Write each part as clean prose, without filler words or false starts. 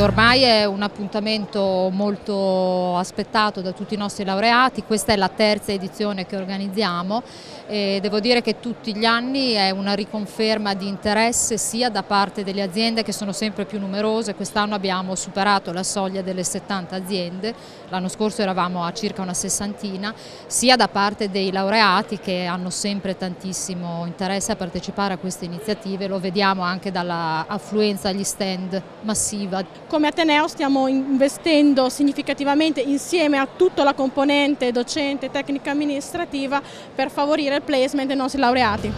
ormai è un appuntamento molto aspettato da tutti i nostri laureati, questa è la terza edizione che organizziamo e devo dire che tutti gli anni è una riconferma di interesse sia da parte delle aziende che sono sempre più numerose, quest'anno abbiamo superato la soglia delle 70 aziende, l'anno scorso eravamo a circa una sessantina, sia da parte dei laureati che hanno sempre tantissimo interesse a partecipare a queste iniziative, lo vediamo anche dalla affluenza agli stand massiva. Come Ateneo stiamo investendo significativamente insieme a tutta la componente docente, tecnica amministrativa per favorire il placement dei nostri laureati.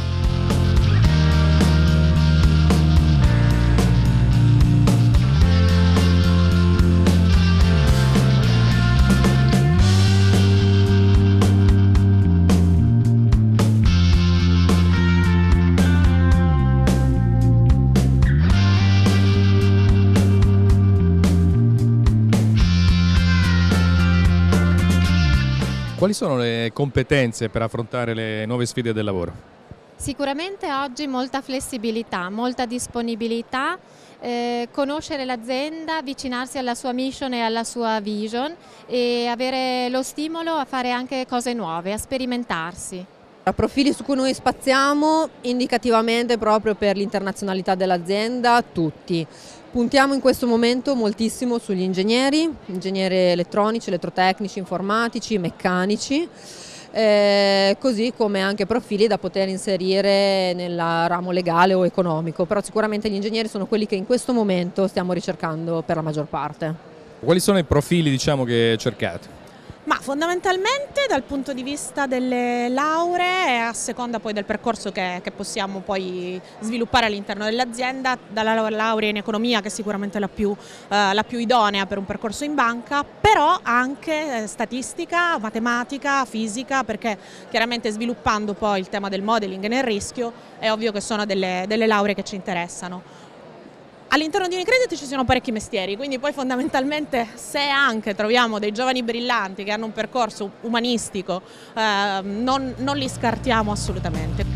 Quali sono le competenze per affrontare le nuove sfide del lavoro? Sicuramente oggi molta flessibilità, molta disponibilità, conoscere l'azienda, avvicinarsi alla sua mission e alla sua vision e avere lo stimolo a fare anche cose nuove, a sperimentarsi. Profili su cui noi spaziamo indicativamente proprio per l'internazionalità dell'azienda, tutti. Puntiamo in questo momento moltissimo sugli ingegneri elettronici, elettrotecnici, informatici, meccanici, così come anche profili da poter inserire nel ramo legale o economico, però sicuramente gli ingegneri sono quelli che in questo momento stiamo ricercando per la maggior parte. Quali sono i profili, diciamo, che cercate? Ma fondamentalmente dal punto di vista delle lauree, a seconda poi del percorso che possiamo poi sviluppare all'interno dell'azienda, dalla laurea in economia che è sicuramente la più idonea per un percorso in banca, però anche statistica, matematica, fisica, perché chiaramente sviluppando poi il tema del modeling nel rischio è ovvio che sono delle lauree che ci interessano. All'interno di Unicredit ci sono parecchi mestieri, quindi poi fondamentalmente se anche troviamo dei giovani brillanti che hanno un percorso umanistico, non li scartiamo assolutamente.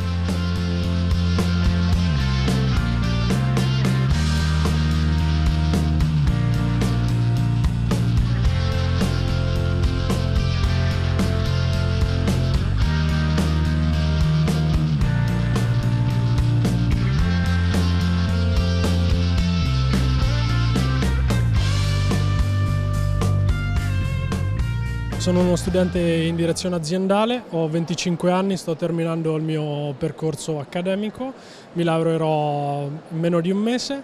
Sono uno studente in direzione aziendale, ho 25 anni, sto terminando il mio percorso accademico, mi laureerò in meno di un mese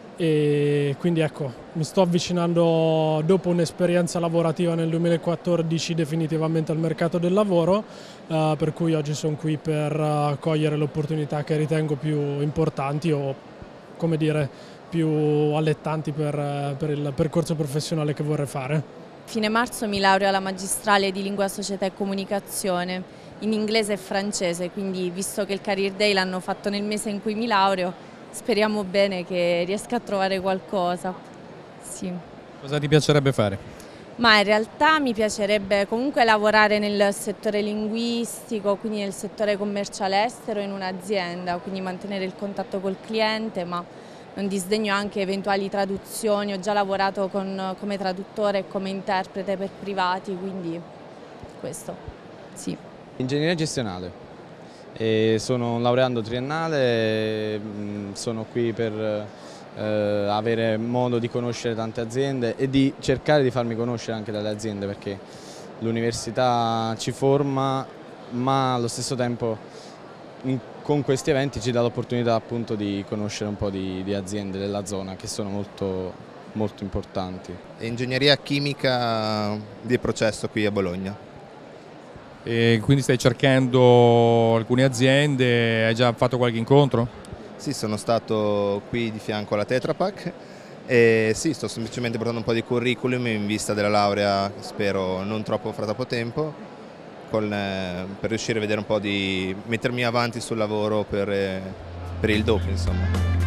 e quindi ecco, mi sto avvicinando dopo un'esperienza lavorativa nel 2014 definitivamente al mercato del lavoro, per cui oggi sono qui per cogliere le opportunità che ritengo più importanti o, come dire, più allettanti per il percorso professionale che vorrei fare. Fine marzo mi laureo alla magistrale di Lingua, Società e Comunicazione in inglese e francese, quindi visto che il Career Day l'hanno fatto nel mese in cui mi laureo, speriamo bene che riesca a trovare qualcosa. Sì. Cosa ti piacerebbe fare? Ma in realtà mi piacerebbe comunque lavorare nel settore linguistico, quindi nel settore commerciale estero in un'azienda, quindi mantenere il contatto col cliente, ma non disdegno anche eventuali traduzioni, ho già lavorato come traduttore e come interprete per privati, quindi questo, sì. Ingegneria gestionale, sono un laureando triennale, sono qui per avere modo di conoscere tante aziende e di cercare di farmi conoscere anche dalle aziende, perché l'università ci forma, ma allo stesso tempo con questi eventi ci dà l'opportunità appunto di conoscere un po' di aziende della zona che sono molto importanti. Ingegneria chimica di processo qui a Bologna. E quindi stai cercando alcune aziende, hai già fatto qualche incontro? Sì, sono stato qui di fianco alla Tetra Pak e sì, sto semplicemente portando un po' di curriculum in vista della laurea, spero non troppo fra troppo tempo, per riuscire a vedere un po' di mettermi avanti sul lavoro per il dopo, insomma.